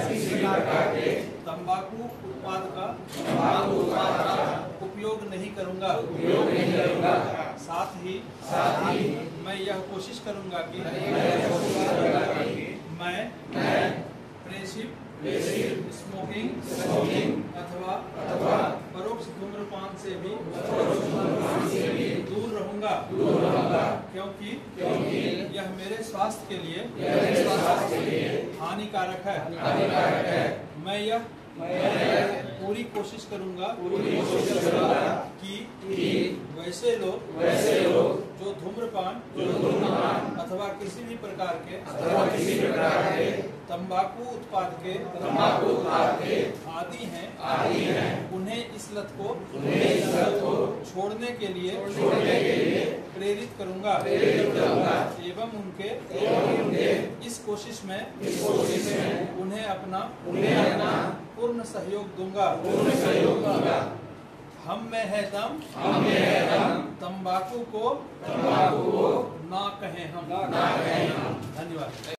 तंबाकू उत्पाद का उपयोग नहीं करूंगा। साथ ही मैं यह कोशिश करूंगा कि मैं प्रेसिव स्मोकिंग अथवा परोक्ष धूम्रपान से भी दूर रहूंगा, क्योंकि यह मेरे स्वास्थ्य के लिए हानिकारक है। मैं यह पूरी कोशिश करूंगा कि वैसे लोग जो धूम्रपान अथवा किसी भी प्रकार के तंबाकू उत्पाद के आदि हैं, उन्हें इस लत को छोड़ने के लिए प्रेरित करूंगा एवं उनके इस कोशिश में उन्हें अपना पूर्ण सहयोग दूंगा। हम में है दम, तंबाकू को ना कहें हम। धन्यवाद।